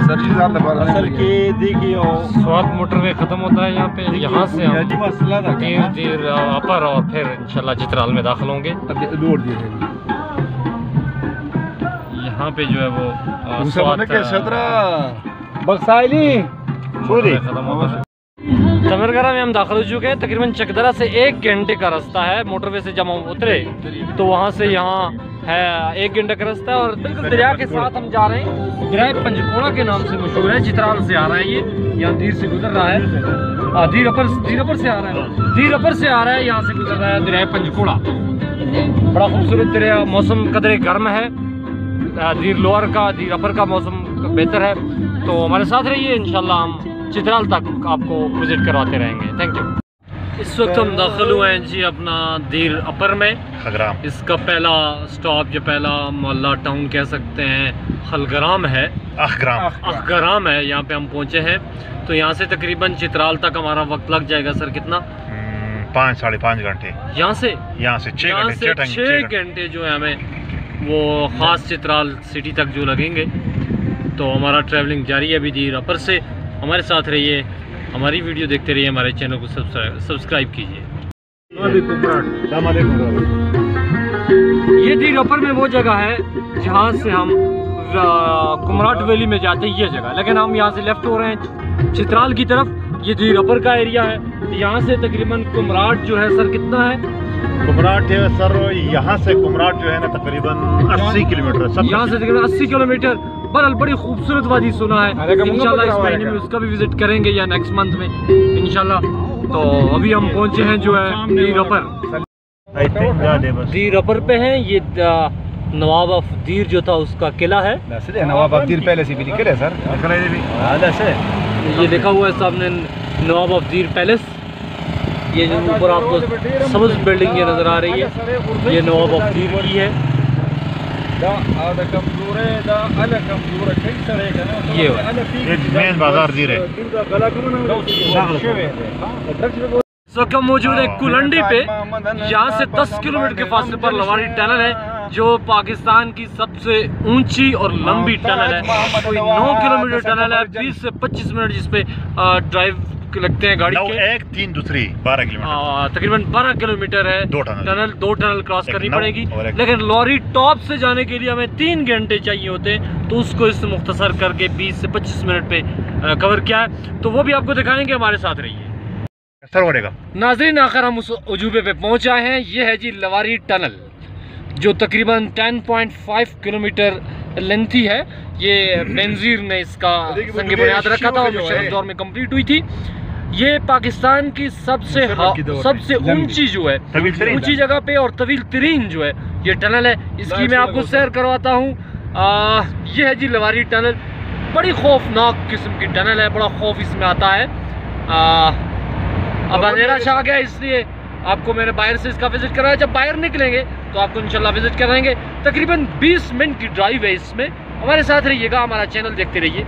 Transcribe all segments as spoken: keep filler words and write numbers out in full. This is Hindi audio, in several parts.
असल की देखिए स्वाद मोटरवे ख़त्म होता है यहाँ पे। यहाँ से हम धीरे धीरे अपर और फिर इंशाल्लाह चित्राल में दाखिल होंगे। यहाँ पे जो है वो तमरगरा में हम दाखिल हो चुके हैं। तकरीबन चकदरा से एक घंटे का रास्ता है। मोटरवे से जब हम उतरे तो वहाँ से यहाँ है एक घंटे का रास्ता है और बिल्कुल दरिया के साथ हम जा रहे हैं। दरिया पंचकोड़ा के नाम से मशहूर है। चित्राल से आ रहा है, ये यहाँ धीर से गुजर रहा है। धीर अपर धीर अपर से आ रहा है धीर अपर से आ रहा है यहाँ से गुजर रहा है दरिया पंचकोड़ा। बड़ा खूबसूरत दरिया। मौसम कदरे गर्म है। धीर लोअर का धीर अपर का मौसम बेहतर है। तो हमारे साथ रहिए, इंशाल्लाह हम चित्राल तक आपको विजिट करवाते रहेंगे। Thank you. इस वक्त हम दाखिल हुए हैं जी अपना धीर अपर में। खलग्राम इसका पहला स्टॉप जो पहला मोहल्ला टाउन कह सकते हैं खलग्राम है। अखग्राम अखग्राम है। यहाँ पे हम पहुँचे हैं। तो यहाँ से तकरीबन चित्राल तक हमारा वक्त लग जाएगा सर कितना? पाँच साढ़े पाँच घंटे। यहाँ से यहाँ से छः छः घंटे जो है हमें वो ख़ास चित्राल सिटी तक जो लगेंगे। तो हमारा ट्रैवलिंग जारी है अभी धीर अपर से। हमारे साथ रहिए, हमारी वीडियो देखते रहिए, हमारे चैनल को सब्सक्राइब कीजिए। ये धीर अपर में वो जगह है जहाँ से हम कुमराट वैली में जाते हैं, ये जगह। लेकिन हम यहाँ से लेफ्ट हो रहे हैं चित्राल की तरफ। ये धीर अपर का एरिया है। यहाँ से तकरीबन कुमराट जो है सर कितना है? कुमराट है सर यहाँ से कुमराट जो है ना तकरीबन अस्सी किलोमीटर। यहाँ से तकरीबन अस्सी किलोमीटर। बरल बड़ी खूबसूरत वादी सुना है। इंशाल्लाह इस महीने में उसका भी विजिट करेंगे या नेक्स्ट मंथ में इंशाल्लाह। तो अभी हम पहुंचे हैं जो है धीर अपर। धीर अपर पे हैं। ये नवाब ऑफ धीर जो था उसका किला है। नवाब ऑफ धीर पैलेस भी निकले सर। ये लिखा हुआ है सामने नवाब ऑफ धीर पैलेस। ये जो ऊपर आपको सब्ज बिल्डिंग ये नजर आ रही है ये नवाब ऑफ धीर की है। ये मेन बाजार धीर है। इस वक्त हम मौजूद है कुलंडी पे। यहाँ से दस किलोमीटर के फासले पर लवारी टनल है जो पाकिस्तान की सबसे ऊंची और लंबी टनल है। कोई नौ किलोमीटर टनल है। बीस से पच्चीस मिनट जिसपे ड्राइव लगते हैं गाड़ी के। एक तीन दूसरी बारह किलोमीटर तकरीबन बारह किलोमीटर है। दो टनल टनल दो टनल क्रॉस करनी पड़ेगी। लेकिन लॉरी टॉप से जाने के लिए हमें तीन घंटे चाहिए होते हैं। तो उसको इससे मुख्तसर करके बीस से पच्चीस मिनट पे कवर किया है। तो वो भी आपको दिखाएंगे, हमारे साथ रहिए। नाज़रीन आखिर हम उस अजूबे पे पहुंच आए हैं। ये है जी लवारी टनल जो तकरीबन दस पॉइंट पाँच किलोमीटर लेंथी है। ये बेनजीर ने इसका संग बुनियाद रखा था और मुशर्रफ दौर में कंप्लीट हुई थी। ये पाकिस्तान की सबसे सबसे ऊंची जो है ऊंची जगह पे और तवील तरीन जो है ये टनल है। इसकी मैं आपको सैर करवाता हूँ। ये है जी लवारी टनल। बड़ी खौफनाक किस्म की टनल है। बड़ा खौफ इसमें आता है। आ, अब अंधेरा छा गया इसलिए आपको मैंने बाहर से इसका विजिट कराया। जब बाहर निकलेंगे तो आपको इंशाल्लाह विजिट कराएंगे। तकरीबन बीस मिनट की ड्राइव है इसमें। हमारे साथ रहिएगा, हमारा चैनल देखते रहिए।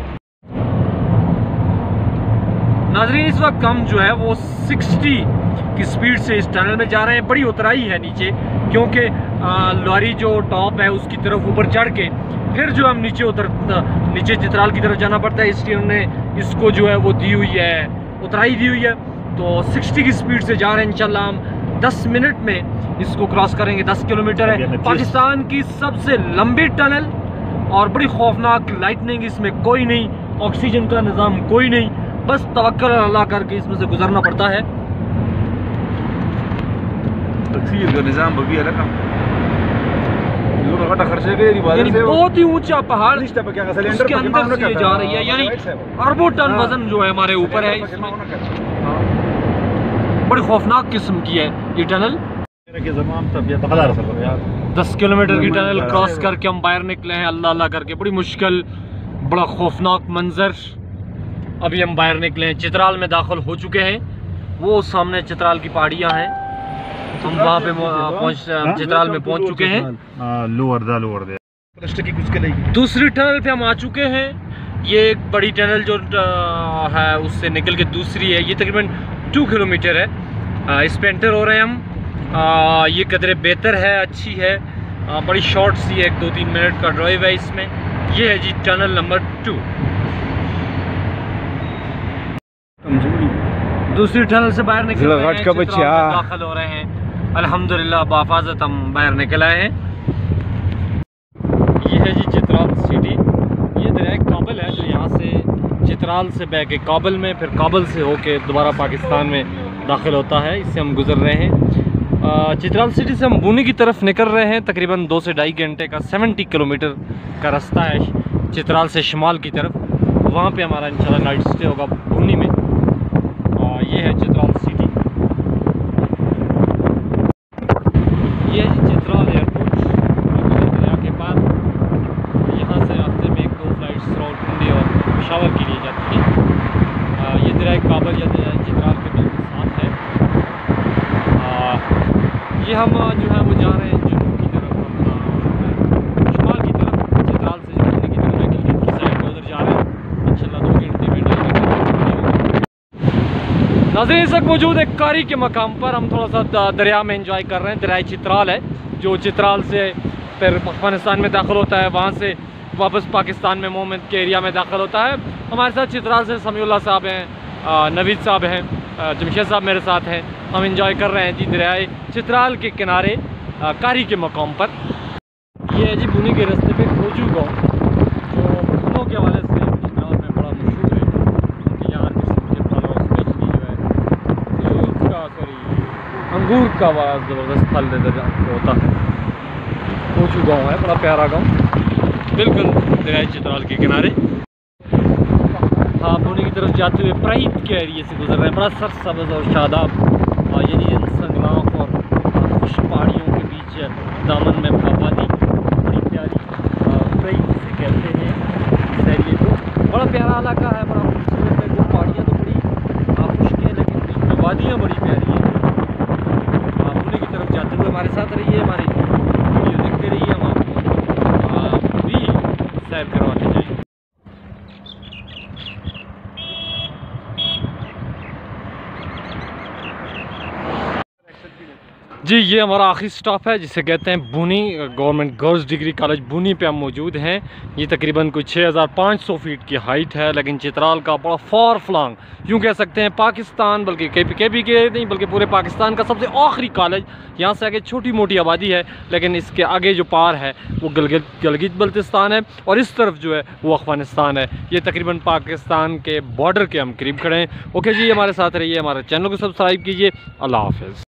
नाज़रीन इस वक्त हम जो है वो साठ की स्पीड से इस टनल में जा रहे हैं। बड़ी उतराई है नीचे क्योंकि लॉरी जो टॉप है उसकी तरफ ऊपर चढ़ के फिर जो हम नीचे उतर नीचे चित्राल की तरफ जाना पड़ता है। इसलिए उन्होंने इसको जो है वो दी हुई है, उतराई दी हुई है। तो साठ की स्पीड से जा रहे हैं। इंशाल्लाह हम दस मिनट में इसको क्रॉस करेंगे। दस किलोमीटर है। पाकिस्तान की सबसे लंबी टनल और बड़ी खौफनाक। लाइटनिंग इसमें कोई नहीं, ऑक्सीजन का निज़ाम कोई नहीं, बस तवक्कल अल्लाह करके इसमें से गुजरना पड़ता है। बहुत ही ऊंचा पहाड़ उसके अंदर से ये जा रही है। यानी अरबों टन वजन जो है हमारे ऊपर है। इसमें बड़ी खौफनाक किस्म की है ये टनल। दस किलोमीटर की टनल क्रॉस करके हम बाहर निकले हैं अल्लाह अल्लाह करके। बड़ी मुश्किल, बड़ा खौफनाक मंजर। अभी हम बाहर निकले हैं, चित्राल में दाखिल हो चुके हैं। वो सामने चित्राल की पहाड़ियाँ हैं। हम वहाँ पे पहुँच चित्राल में पहुँच चुके हैं। दूसरी टनल पे हम आ चुके हैं। ये एक बड़ी टनल जो है उससे निकल के दूसरी है। ये तकरीबन टू किलोमीटर है। इस पे एंटर हो रहे हैं हम। आ, ये कदरे बेहतर है, अच्छी है। आ, बड़ी शॉर्ट सी है, एक दो तीन मिनट का ड्राइव है इसमें। ये है जी टनल नंबर टू। दूसरी टनल से बाहर निकल रहे हैं, का बच्चा दाखिल हो रहे हैं। अल्हम्दुलिल्लाह बाफाजत हम बाहर निकल आए हैं। ये है जी चित्राल सिटी। ये दरिया काबल है जो यहाँ से चित्राल से बह के काबल में, फिर काबल से होके दोबारा पाकिस्तान में दाखिल होता है। इससे हम गुज़र रहे हैं। चित्राल सिटी से हम बुनी की तरफ निकल रहे हैं। तकरीबन दो से ढाई घंटे का सत्तर किलोमीटर का रास्ता है चित्राल से शुमाल की तरफ। वहाँ पे हमारा इंशाल्लाह नाइट स्टे होगा बुनी में। आ, ये है चित्राल सिटी। ये है जी चित्राल एयरपोर्ट दरिया के पार। यहाँ से हफ्ते में एक दो फ्लाइट्स रावलपिंडी और पेशावर के लिए जाती हैं। ये दरिया काबल या चित्राल के बिल्कुल साथ है। आ, ये हम जो है वो जा रहे हैं जुनूब की तरफ, अपना शुमाल की तरफ। चित्राल से जो की तरफ गिलगित की साइड में उधर जा रहे हैं इंशाल्लाह। दो घंटे में नाज़रीन इस वक्त मौजूद है कारी के मकाम पर। हम थोड़ा सा दरिया में एंजॉय कर रहे हैं। दरिया चित्राल है जो चित्राल से फिर अफगानिस्तान में दाखिल होता है, वहाँ से वापस पाकिस्तान में मोमेंट के एरिया में दाखिल होता है। हमारे साथ चित्राल से समीउल्लाह साहब हैं, नवीद साहब हैं, जमशेद साहब मेरे साथ हैं। हम एंजॉय कर रहे हैं जी दरिया चित्राल के किनारे कारी के मकाम पर। ये है जी बुनी के रास्ते पे खोजू गाँव, जो फूलों के हवाले से चित्राल में बड़ा मशहूर है। क्योंकि यहाँ किस्म के फल और स्पेशली जो है खजूर का सॉरी अंगूर का बड़ा ज़बरदस्त फल नजर होता है। खोजू गाँव है, बड़ा प्यारा गाँव, बिल्कुल दरिया चित्राल के किनारे। हाँ, बुनी की तरफ जाते हुए प्राइद के एरिए से गुजर रहे हैं। बड़ा सरसब्ज़ और शादाब और ये इन संगलाफ और खुश पहाड़ियों के बीच दामन में आबादी बड़ी प्यारी प्राइद से कहते हैं इस एरिए को। बड़ा प्यारा इलाका है, बड़ा खूबसूरत है। वो पहाड़ियाँ तो बड़ी खुश्क हैं लेकिन बीच में वादियाँ बड़ी प्यारी हैं। बुनी की तरफ जाते हुए हमारे साथ रहिए, हमारी वीडियो देखते रहिए, हम आपको भी सैर करवाते जाएंगे। जी ये हमारा आखिरी स्टॉप है जिसे कहते हैं बुनी। गवर्नमेंट गर्ल्स डिग्री कॉलेज बुनी पे हम मौजूद हैं। ये तकरीबन कुछ छः हज़ार पाँच सौ फीट की हाइट है, लेकिन चित्राल का बड़ा फार फ्लॉन्ग यूँ कह सकते हैं पाकिस्तान, बल्कि के पी के पी के नहीं बल्कि पूरे पाकिस्तान का सबसे आखिरी कॉलेज। यहाँ से आगे छोटी मोटी आबादी है, लेकिन इसके आगे जो पार है वो गिलगित गिलगित बल्तिस्तान है और इस तरफ जो है वो अफगानिस्तान है। ये तकरीबन पाकिस्तान के बॉर्डर के हम करीब खड़े हैं। ओके जी, हमारे साथ रहिए, हमारे चैनल को सब्सक्राइब कीजिए। अल्लाह हाफ़िज़।